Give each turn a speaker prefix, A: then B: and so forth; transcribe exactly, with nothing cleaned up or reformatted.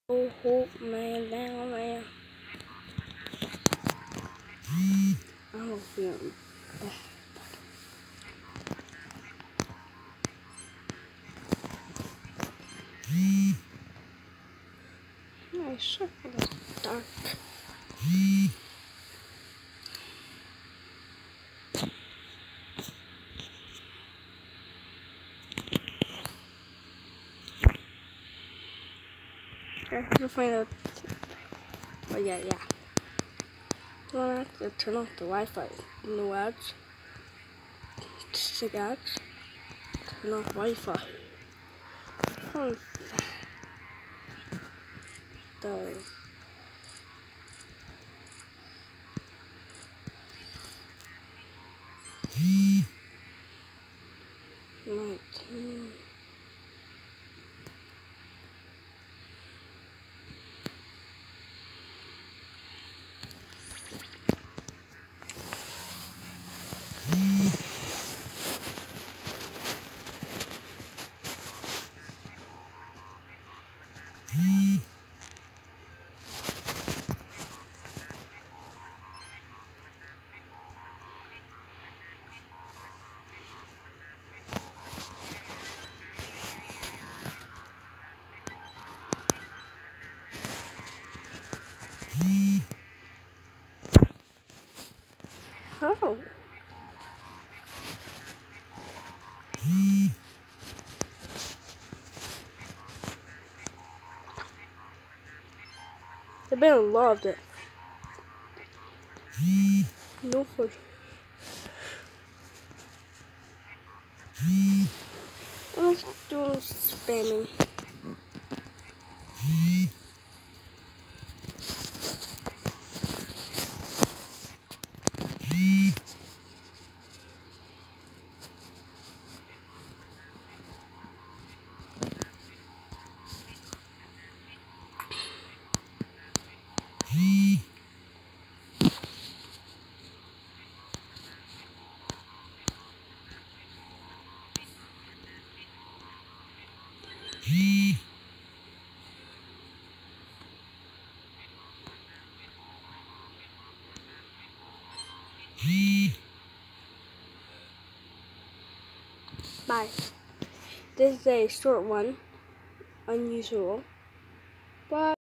A: Oh, oh man, down man. I don't feel bad. My circle is dark. I have to find out. Oh yeah, yeah. Well, I have to turn off the Wi-Fi. No ads. Sick ads. Turn off Wi-Fi. Oh, the nineteen. Oh. The band loved it. No for. I'm just doing spamming. Bye. This is a short one, unusual. Bye.